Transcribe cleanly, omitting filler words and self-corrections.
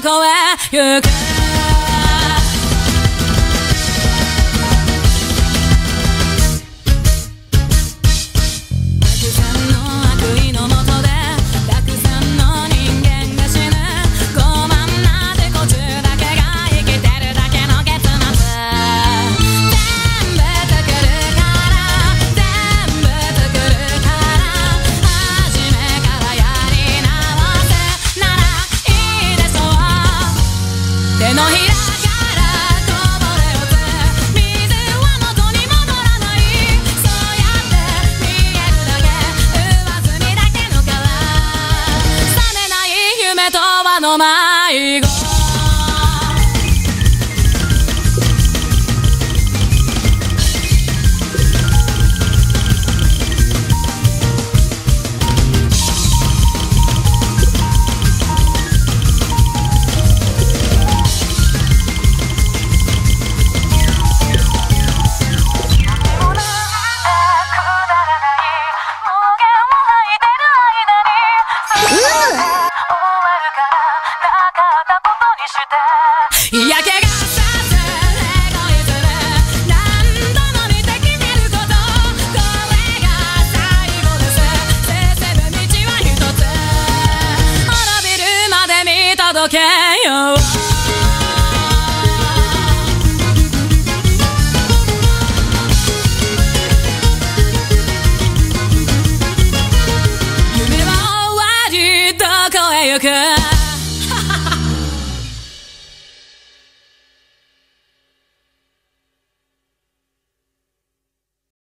こへ行く手のひらからこぼれ落ち水は元に戻らないそうやって見えるだけ上澄みだけの殻覚めない夢とはの迷子嫌気がさすエゴイズム何度も見て決めることこれが最後です進む道は一つ滅びるまで見届けよう夢は終わりどこへ行く